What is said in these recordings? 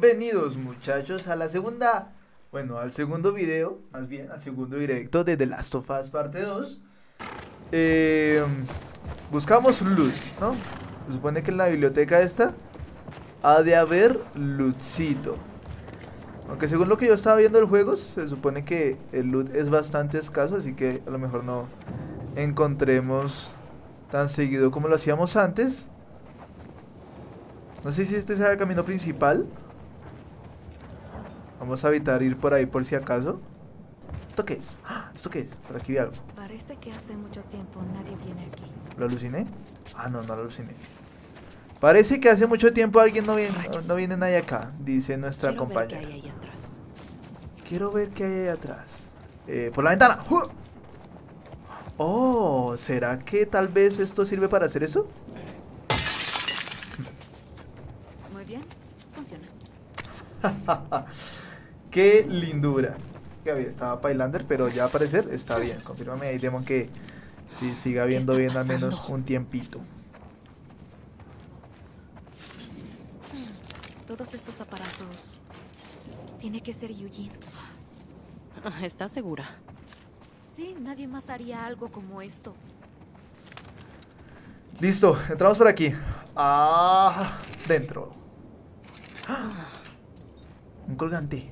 Bienvenidos muchachos a la segunda, bueno, al segundo video, más bien al segundo directo de The Last of Us parte 2. Buscamos loot, ¿no? Se supone que en la biblioteca esta ha de haber lootcito. Aunque según lo que yo estaba viendo del juego, se supone que el loot es bastante escaso, así que a lo mejor no encontremos tan seguido como lo hacíamos antes. No sé si este sea el camino principal. Vamos a evitar ir por ahí por si acaso. ¿Esto qué es? ¡Ah! ¿Esto qué es? Por aquí vi algo. Parece que hace mucho tiempo nadie viene aquí. ¿Lo aluciné? Ah, no, no lo aluciné. Parece que hace mucho tiempo alguien no viene nadie acá, dice nuestra compañera. Ver qué hay ahí atrás. Quiero ver qué hay ahí atrás. Por la ventana. Oh, ¿será que tal vez esto sirve para hacer eso? Muy bien, funciona. Qué lindura. Estaba Pailander, pero ya al parecer está bien. Confírmame ahí, Demon, que sí siga viendo bien al menos un tiempito. Todos estos aparatos. Tiene que ser Eugene. ¿Estás segura? Sí, nadie más haría algo como esto. Listo, entramos por aquí. Ah, dentro. ¡Ah! Un colgante.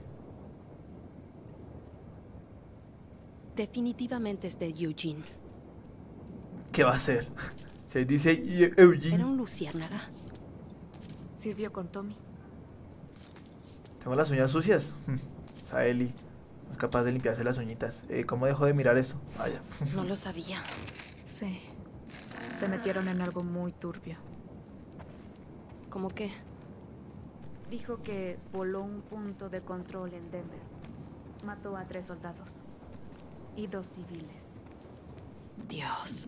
Definitivamente es de Eugene. ¿Qué va a hacer? Se dice Eugene. Era un luciérnaga. Sirvió con Tommy. Tengo las uñas sucias. Saeli no es capaz de limpiarse las uñitas. ¿Cómo dejo de mirar eso? Vaya. No lo sabía. Sí. Se metieron en algo muy turbio. ¿Cómo qué? Dijo que voló un punto de control en Denver. Mató a 3 soldados. Y 2 civiles. Dios.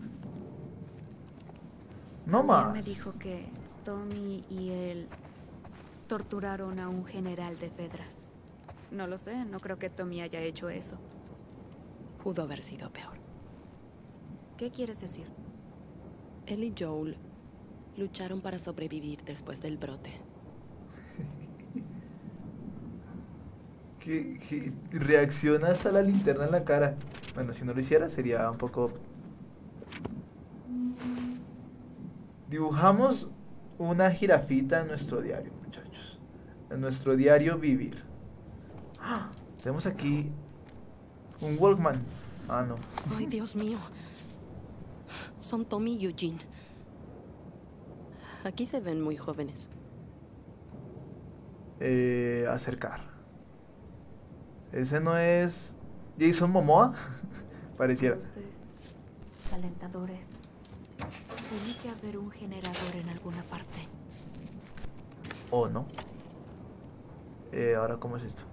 No También más. me dijo que Tommy y él torturaron a un general de Fedra. No lo sé, no creo que Tommy haya hecho eso. Pudo haber sido peor. ¿Qué quieres decir? Él y Joel lucharon para sobrevivir después del brote. Que reacciona hasta la linterna en la cara. Bueno, si no lo hiciera sería un poco... Dibujamos una jirafita en nuestro diario, muchachos. En nuestro diario vivir. ¡Ah! Tenemos aquí un Walkman. Ah, no. Ay, Dios mío. Son Tommy y Eugene. Aquí se ven muy jóvenes. Acercar. Ese no es Jason Momoa. Pareciera. Luces, calentadores. Tiene que haber un generador en alguna parte. O no. Ahora, ¿cómo es esto?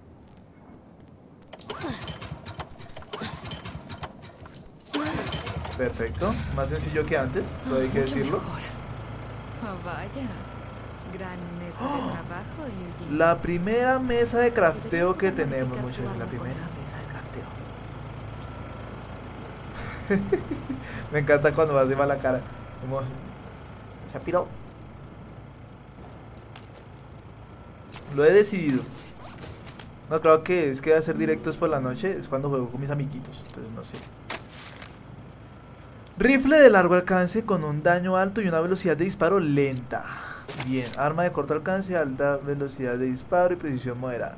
Perfecto. Más sencillo que antes, todo hay que Mucho decirlo. mejor. Oh, vaya. Gran mesa de trabajo, Eugene. La primera mesa de crafteo que Deberías tenemos, practicar muchachos. La tu primera arma con mesa de crafteo. Me encanta cuando vas de mala cara. Como... Se ha pirado. Lo he decidido. No, claro que es que hacer directos por la noche es cuando juego con mis amiguitos. Entonces no sé. Rifle de largo alcance con un daño alto y una velocidad de disparo lenta. Bien, arma de corto alcance, alta velocidad de disparo y precisión moderada.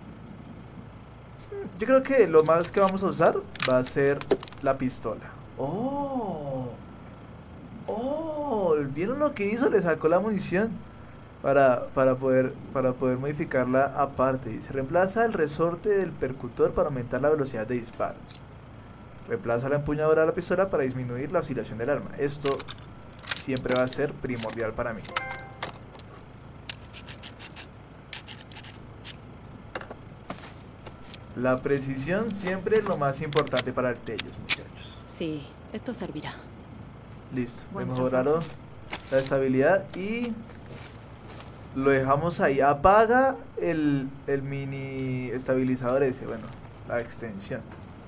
Yo creo que lo más que vamos a usar va a ser la pistola. ¡Oh! ¡Oh! ¿Vieron lo que hizo? Le sacó la munición para poder modificarla aparte. Dice, reemplaza el resorte del percutor para aumentar la velocidad de disparo. Reemplaza la empuñadura de la pistola para disminuir la oscilación del arma. Esto siempre va a ser primordial para mí. La precisión siempre es lo más importante para el Telles, muchachos. Sí, esto servirá. Listo, Buen mejoraron la estabilidad y lo dejamos ahí. Apaga el mini estabilizador ese, bueno, la extensión.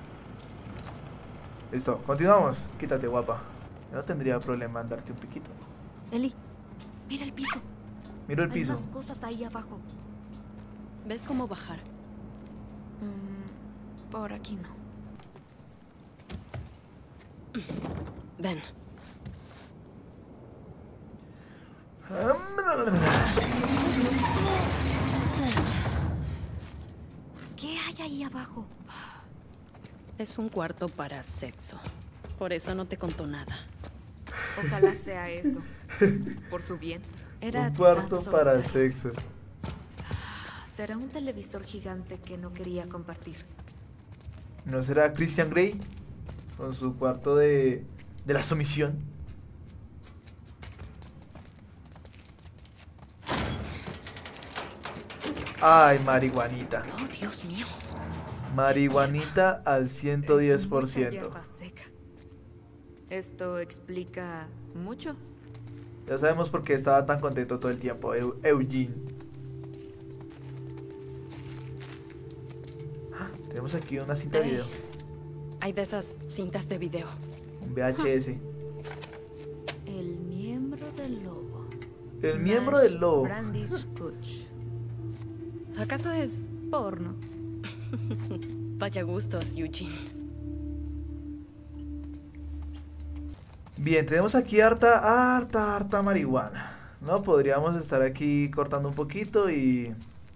Listo, continuamos. Quítate, guapa. Yo no tendría problema en darte un piquito. Eli, mira el piso. Miro el Hay piso. más cosas ahí abajo. ¿Ves cómo bajar? Por aquí no. Ven. ¿Qué hay ahí abajo? Es un cuarto para sexo. Por eso no te contó nada. Ojalá sea eso. Por su bien. Era Un cuarto tan para solitario. sexo. Será un televisor gigante que no quería compartir. ¿No será Christian Grey? Con su cuarto de la sumisión. Ay, marihuanita. Oh, Dios mío. Marihuanita al Es 110%. mucha hierba seca. Esto explica mucho. Ya sabemos por qué estaba tan contento todo el tiempo, Eugene. Ah, tenemos aquí una cinta de video. Hay de esas cintas de video. Un VHS. El miembro del lobo. El miembro del lobo. Brandy Scotch. ¿Acaso es Porno. vaya gustos, Eugene? Bien, tenemos aquí harta marihuana. No, podríamos estar aquí cortando un poquito y...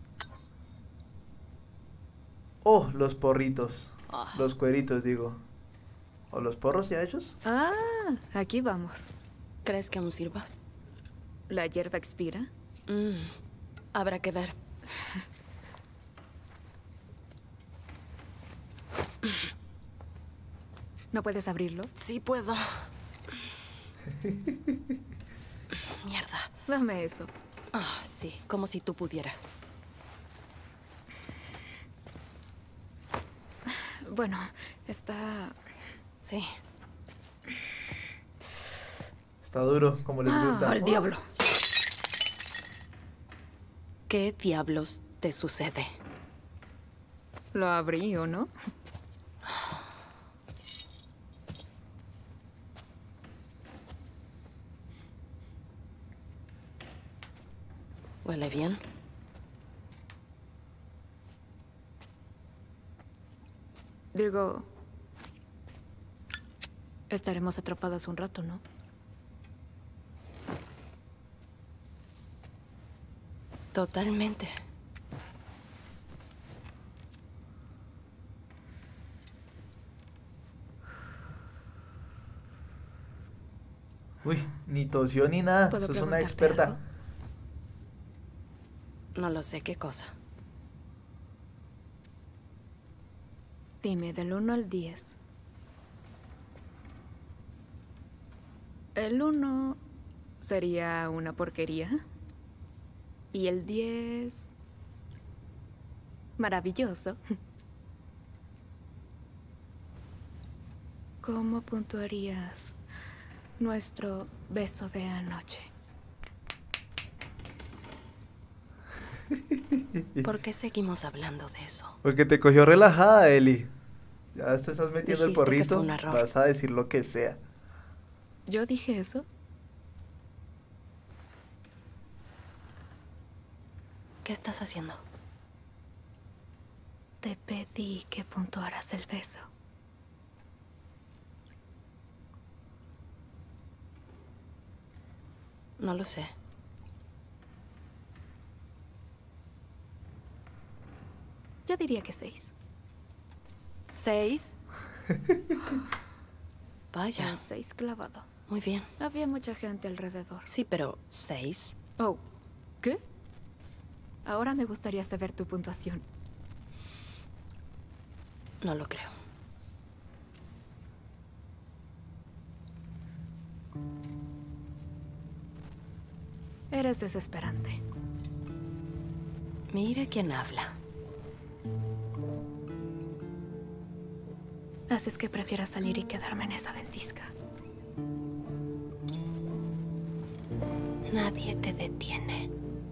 Oh, los porritos. Ah. Los cueritos, digo. ¿O los porros ya hechos? Ah, aquí vamos. ¿Crees que aún sirva? ¿La hierba expira? Habrá que ver. ¿No puedes abrirlo? Sí puedo. Mierda. Dame eso. Ah, sí, como si tú pudieras. Bueno, está... Sí. Está duro, como les gusta. ¡Al diablo! ¿Qué diablos te sucede? ¿Lo abrí o no? ¿Huele bien? Digo... Estaremos atrapadas un rato, ¿no? Totalmente. Uy, ni tosió ni nada. ¿Puedo Sos una preguntarte experta. algo? No lo sé qué cosa. Dime, del 1 al 10. El 1 sería una porquería. Y el 10... maravilloso. ¿Cómo puntuarías nuestro beso de anoche? ¿Por qué seguimos hablando de eso? Porque te cogió relajada, Eli. Ya te estás metiendo el Dijiste que porrito. fue un error. Vas a decir lo que sea. ¿Yo dije eso? ¿Qué estás haciendo? Te pedí que puntuaras el beso. No lo sé. Yo diría que 6. 6. Vaya, Un 6 clavado. muy bien. Había mucha gente alrededor. Sí, pero 6. Oh, ¿qué? Ahora me gustaría saber tu puntuación. No lo creo. Eres desesperante. Mira quién habla. Haces que prefiera salir y quedarme en esa ventisca. Nadie te detiene.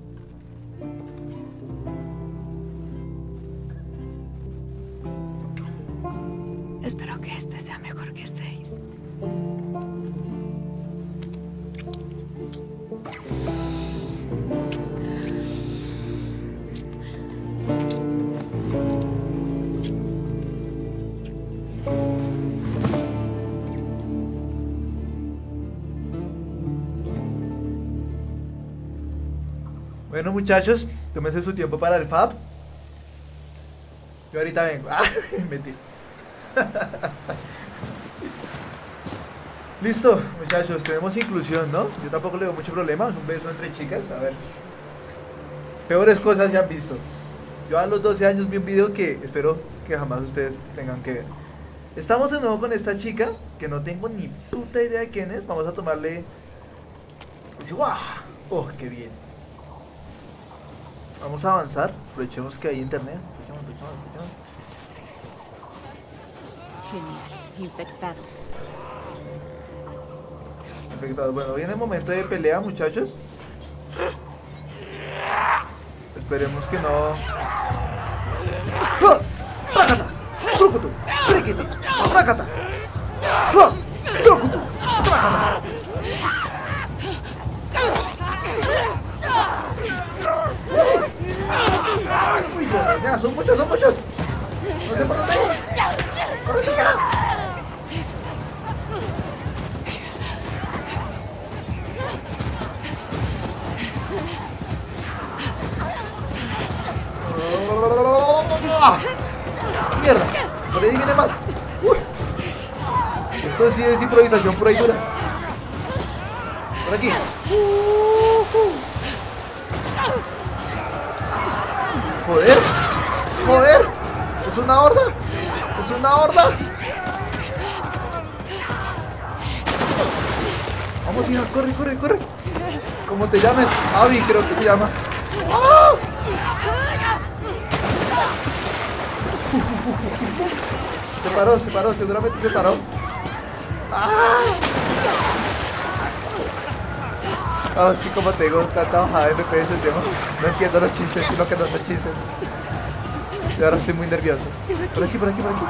Espero que este sea mejor que 6. Bueno, muchachos, tómense su tiempo para el FAB. Yo ahorita vengo. Ah, mentira. Listo, muchachos, tenemos inclusión, ¿no? Yo tampoco le veo mucho problema, es un beso entre chicas, a ver. Peores cosas se han visto. Yo a los 12 años vi un video que espero que jamás ustedes tengan que ver. Estamos de nuevo con esta chica, que no tengo ni puta idea de quién es. Vamos a tomarle... ¡Guau! ¡Oh, qué bien! Vamos a avanzar, aprovechemos que hay internet. Aprovechemos. Genial. Infectados. Infectados. Bueno, viene el momento de pelea, muchachos. Esperemos que no... ¡Ja! ¡Rácata! ¡Trucutu! ¡Friquiti! ¡Rácata! ¡Ja! ¡Trucutu! ¡Rácata! Uy, ya, son muchos. No sé por dónde ir. ¡Córrete acá! ¡Mierda! Por ahí viene más. Uy. Esto sí es improvisación por ahí dura. Por aquí. Joder. Es una horda. Vamos, hija, corre. ¿Cómo te llames? Abby, creo que se llama. ¡Ah! Se paró, seguramente se paró. ¡Ah! Ah, es que como te digo, tanta bajada de FPS el tema. No entiendo los chistes, sino que no son chistes. Y ahora estoy muy nervioso. Por aquí.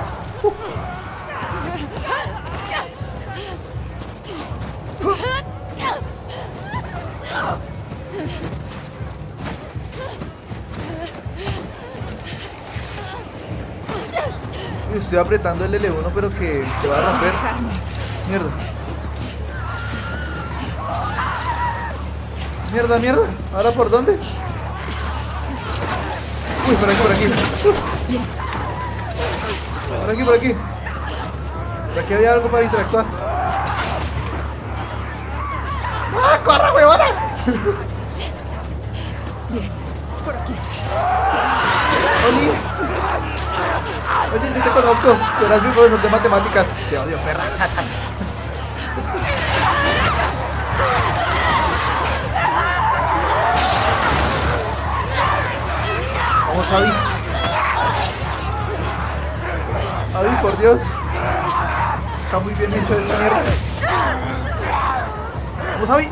Estoy apretando el L1, pero que te va a romper. Mierda. ¿Ahora por dónde? Uy, por aquí. Por aquí había algo para interactuar. ¡Ah, corre, huevona! Bien, por aquí. Oli. Oye, yo te conozco. Tú eras mi profesor de matemáticas. Te odio, perra. Vamos, Abby. Abby, por Dios. Está muy bien hecho esta mierda. Vamos, Abby.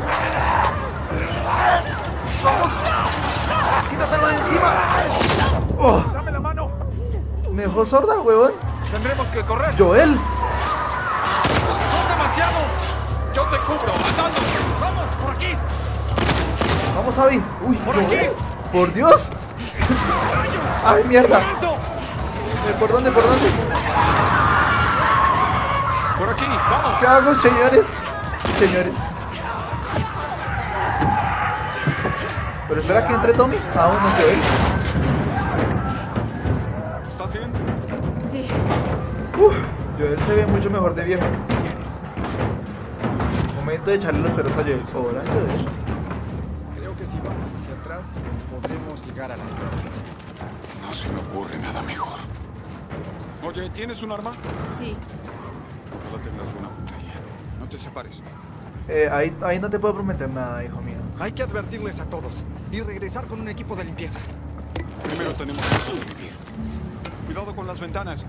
Vamos. Quítatelo de encima. Oh. Dame la mano. Me dejó sorda, huevón. Tendremos que correr. Joel. Son demasiados. Yo te cubro. Andando. Vamos, por aquí. Vamos, Abby. Uy, Por Joel. aquí. Por Dios. Ay, mierda. ¿Por dónde? Por aquí. Vamos. ¿Qué hago, señores? Pero espera que entre Tommy. Aún no Joel. ¿Estás bien? Sí. Joel se ve mucho mejor de viejo. Momento de echarle los pelos a Joel. Hola, Joel. Creo que si vamos hacia atrás podremos llegar a la entrada. No se me ocurre nada mejor. Oye, ¿tienes un arma? Sí. Ojalá tengas buena puntería. No te separes. Ahí no te puedo prometer nada, hijo mío. Hay que advertirles a todos y regresar con un equipo de limpieza. Primero tenemos que sobrevivir. Cuidado con las ventanas.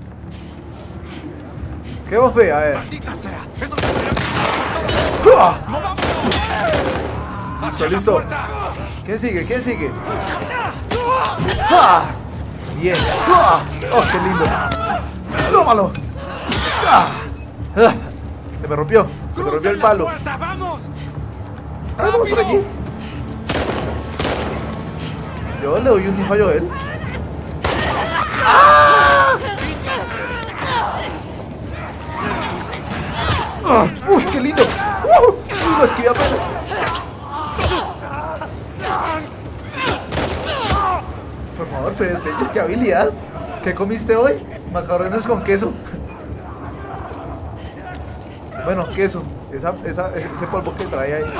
¿Qué bofe? A ver. ¡Maldita sea! ¡Eso te será! ¡Ah! ¡Movámonos! Listo, ¡Hacia la listo. puerta! ¿Quién sigue? ¡Ah! Bien. ¡Ah! ¡Oh, qué lindo! ¡Tómalo! ¡Ah! ¡Ah! Se me rompió el palo. ¡Crucen la puerta! ¡Vamos! Vamos por allí. Yo le doy un hijo a Joel. ¡Ah! ¡Ah! ¡Uy, qué lindo! ¡Uy, lo esquivé apenas! Por favor, pero Telles, qué habilidad. ¿Qué comiste hoy? Macarrones con queso. Bueno, queso. Ese polvo que trae ahí.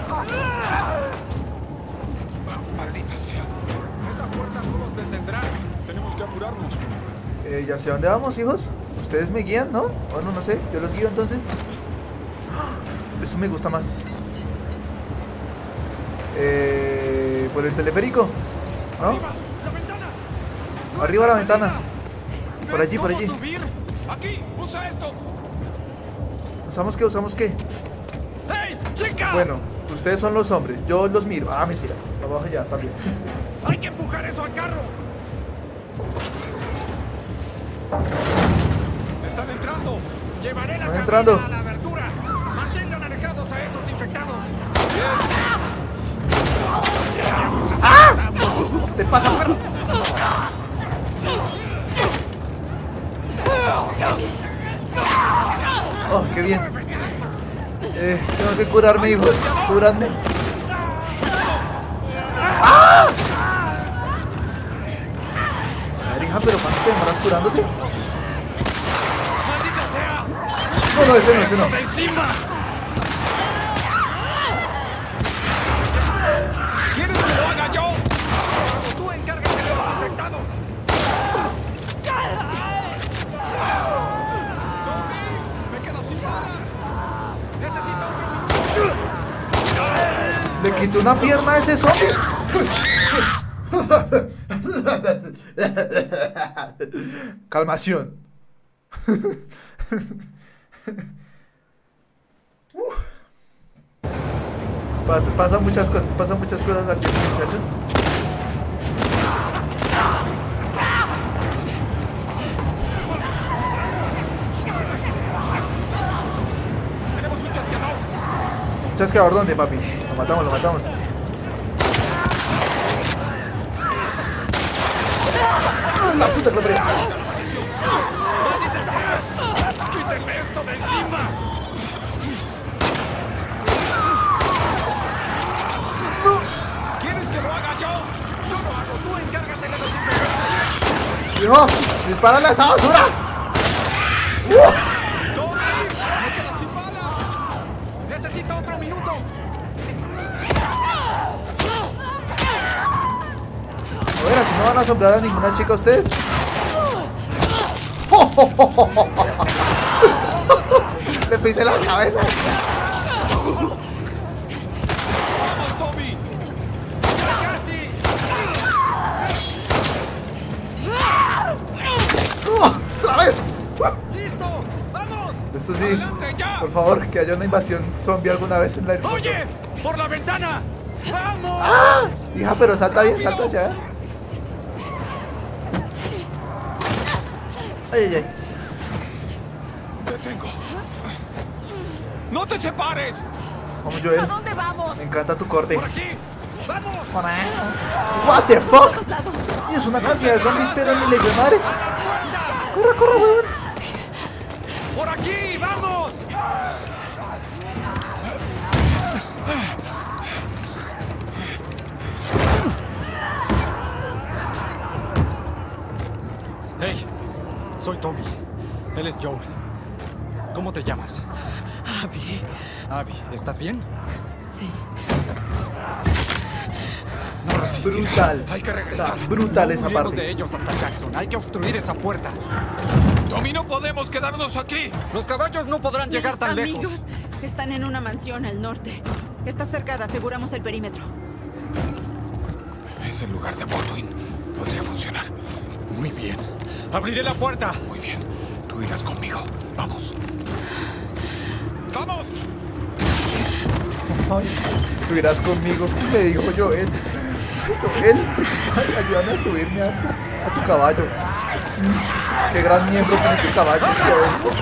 Maldita sea. Esa puerta no nos detendrá. Tenemos que apurarnos. ¿Ya sé dónde vamos, hijos? Ustedes me guían, ¿no? Bueno, no sé. Yo los guío entonces. ¡Ah! Esto me gusta más. Por el teleférico, ¿no? ¡La ventana! Arriba la ventana. Por allí, por ¿Cómo allí. subir? Aquí, usa esto. ¿Usamos qué? ¿Usamos qué? ¡Hey, chica! Bueno, ustedes son los hombres. Yo los miro. Ah, mentira. Abajo ya, también. Hay que empujar eso al carro. Están entrando. Llevaré la Están cabina entrando. a la abertura. Mantengan alejados a esos infectados. ¿Qué te pasa, perro? Oh, qué bien. Tengo que curarme, hijos. Cúranme. ¡Ah! A ver, hija, pero ¿cuánto te demoras curándote? ¡Maldita sea! No, no, ese no, ese no. ¡De encima! ¿Quieres que lo haga yo? Tú encárgate de los infectados. ¡Me quedo sin balas! ¡Necesito otro minuto! Le quité una pierna a ese zombie. Calmación. Pasan muchas cosas aquí, muchachos. ¡Tenemos un chasqueador! ¿Chasqueador dónde, papi? Lo matamos, lo matamos. ¡Ah, la puta que lo parió! ¡Quítenme esto de encima! ¿Quieres que lo haga yo? Yo lo hago, tú encárgate de los infectados. ¡Hijo! ¡Dispárale a esa basura! ¡Tommy! ¡Me quedo sin balas! ¡Necesito otro minuto! A ver, así no van a asombrar a ninguna chica ustedes. Le pisé la cabeza. ¡Vamos, Tommy! ¡Casi! ¡Otra vez! ¡Listo! ¡Vamos! Esto sí, ¡Adelante, ya! por favor, que haya una invasión zombie alguna vez en la... ¡Oye! ¡Por la ventana! ¡Vamos! ¡Ah! Hija, pero salta bien, salta hacia... Ay, ay, ay. ¡Detengo! ¡No te separes! Vamos, Joel. ¿A dónde vamos? Me encanta tu corte. ¡Por aquí! ¡Vamos! What the fuck? Y es una cantidad de zombies, pero ni le dio madre. Corre, corre, weón. ¡Por aquí! ¡Vamos! Hey, soy Tommy. Él es Joel. ¿Cómo te llamas? Abby. Abby, ¿estás bien? Sí. No resistirá. Brutal. Hay que regresar. Está brutal No esa huiremos parte. de ellos hasta Jackson. Hay que obstruir esa puerta. Tommy, no podemos quedarnos aquí. Los caballos no podrán llegar Mis tan amigos lejos. están en una mansión al norte. Está cercada, aseguramos el perímetro. Es el lugar de Baldwin. Podría funcionar. Muy bien. Abriré la puerta. Muy bien. Tú irás conmigo. Vamos. ¡Vamos! Ay, tú irás conmigo, me dijo Joel. Joel, ay, ayúdame a subirme a tu caballo. Qué gran miembro tiene tu caballo, Joel.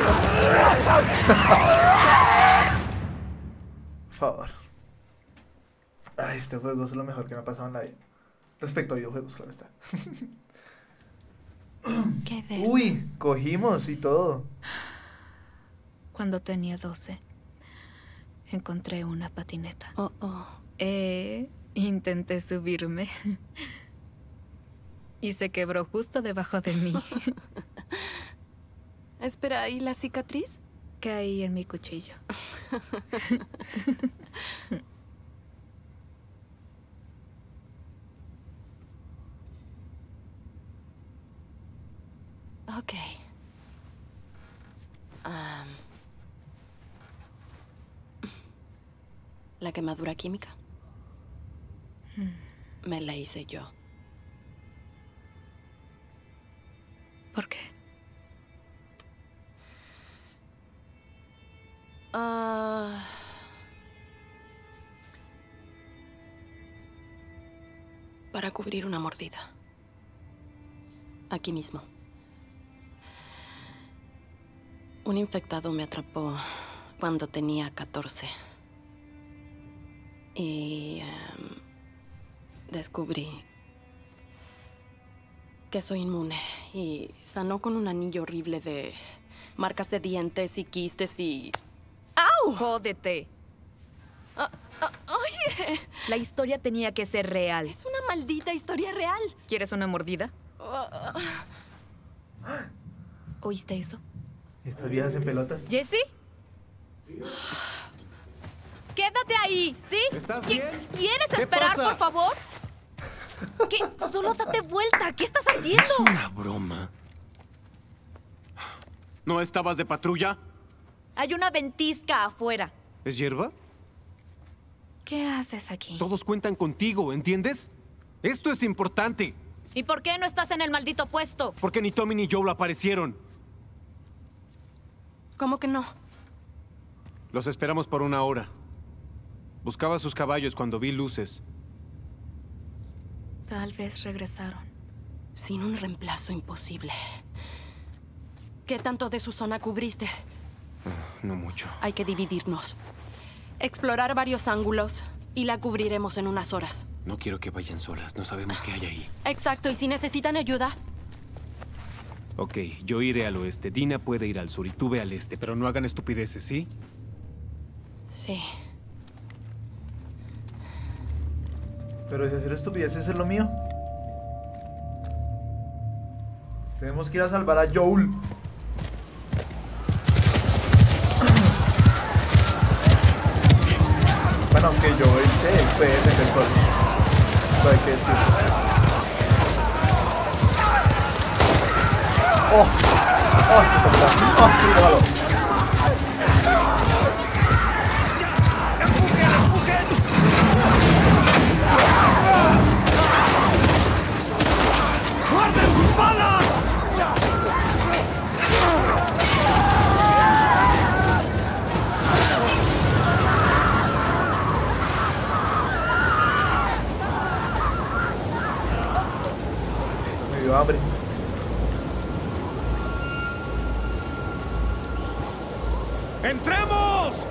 Por favor. Ay, este juego es lo mejor que me ha pasado en la vida. Respecto a videojuegos, claro está. ¿Qué de esto? Uy, cogimos y todo. Cuando tenía 12, encontré una patineta. Oh, oh. Intenté subirme. Y se quebró justo debajo de mí. Espera, ¿y la cicatriz? Caí en mi cuchillo. Ok. La quemadura química. Me la hice yo. ¿Por qué? Para cubrir una mordida. Aquí mismo. Un infectado me atrapó cuando tenía 14. Y descubrí que soy inmune. Y sanó con un anillo horrible de marcas de dientes y quistes y... ¡Au! ¡Jódete! Oye, La historia tenía que ser real. es una maldita historia real. ¿Quieres una mordida? ¿Oíste eso? ¿Y estas viejas en pelotas? ¿Jesse? ¡Quédate ahí! ¿Sí? ¿Estás bien? ¿Quieres ¿Qué esperar, pasa? por favor? ¿Qué? Solo date vuelta. ¿Qué estás haciendo? Es una broma. ¿No estabas de patrulla? Hay una ventisca afuera. ¿Es hierba? ¿Qué haces aquí? Todos cuentan contigo, ¿entiendes? Esto es importante. ¿Y por qué no estás en el maldito puesto? Porque ni Tommy ni Joel aparecieron. ¿Cómo que no? Los esperamos por 1 hora. Buscaba sus caballos cuando vi luces. Tal vez regresaron. Sin un reemplazo imposible. ¿Qué tanto de su zona cubriste? No mucho. Hay que dividirnos. Explorar varios ángulos y la cubriremos en unas horas. No quiero que vayan solas. No sabemos qué hay ahí. Exacto, y si necesitan ayuda, Ok, yo iré al oeste. Dina puede ir al sur y tú ve al este. Pero no hagan estupideces, ¿sí? sí. Pero si hacer estupideces es lo mío. Tenemos que ir a salvar a Joel. Bueno, aunque Joel se puede defender solo. Eso hay que decir. ¡Oh! ¡Oh! ¡Se está! ¡Oh! ¡Sí, déjalo! ¡Guarden sus balas! Me dio hambre. ¡Entremos!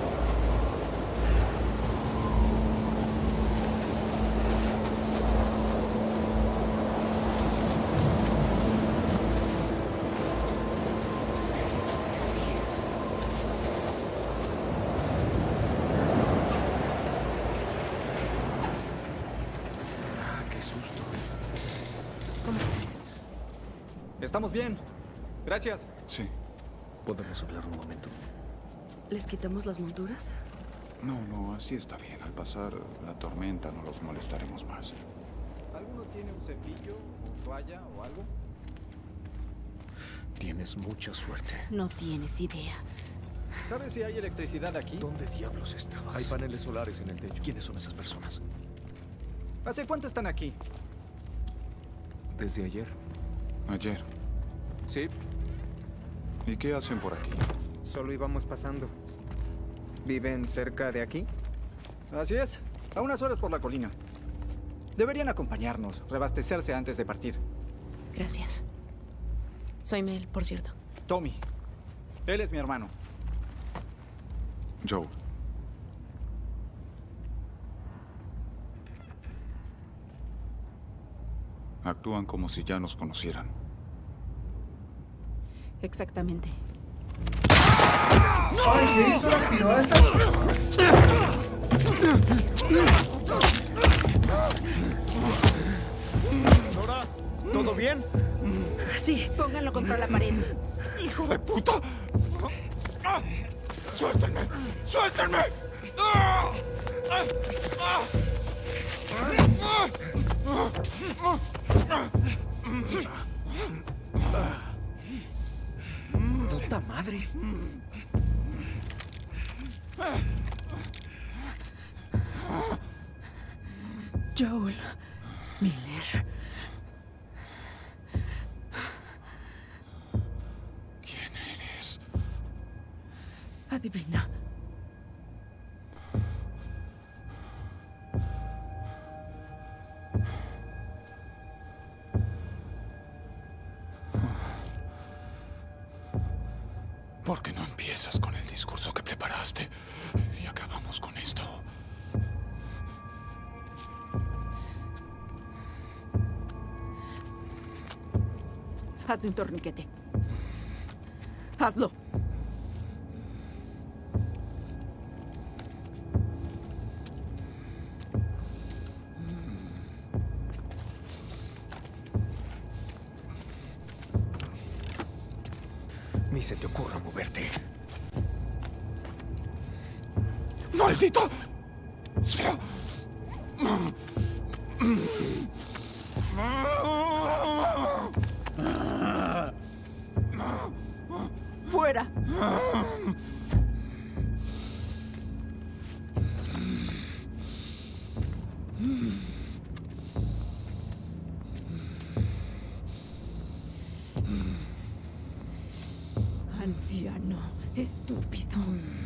Qué susto es. ¿Cómo están? Estamos bien. Gracias. Sí. ¿Podemos hablar un momento? ¿Les quitamos las monturas? No, así está bien. Al pasar la tormenta no los molestaremos más. ¿Alguno tiene un cepillo, toalla o algo? Tienes mucha suerte. No tienes idea. ¿Sabes si hay electricidad aquí? ¿Dónde diablos estabas? Hay paneles solares en el techo. ¿Quiénes son esas personas? ¿Hace cuánto están aquí? ¿Desde ayer? Ayer. Sí. ¿Y qué hacen por aquí? Solo íbamos pasando. ¿Viven cerca de aquí? Así es. A unas horas por la colina. Deberían acompañarnos, reabastecerse antes de partir. Gracias. Soy Mel, por cierto. Tommy. Él es mi hermano. Joe. Actúan como si ya nos conocieran. Exactamente. ¡Ay! ¿Qué hizo la pirada esta? Nora, ¿todo ¿Todo bien? Sí, pónganlo contra la pared. ¡Hijo de puta! ¡Suéltenme! ¡Suéltenme! ¡Puta madre! Joel Miller. ¿Quién eres? Adivina. ¿Por qué no empiezas con el discurso que preparaste y acabamos con esto? Hazle un torniquete. Hazlo. Ni se te ocurra moverte. ¡Maldita sea! ¡Fuera! Anciano, estúpido.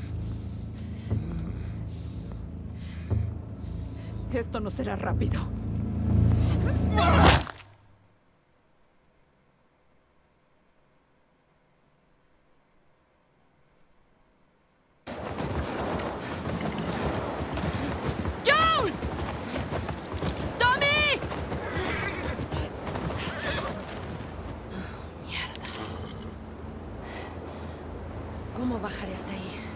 Esto no será rápido. ¡Joel! ¡Tommy! Mierda. ¿Cómo bajaré hasta ahí?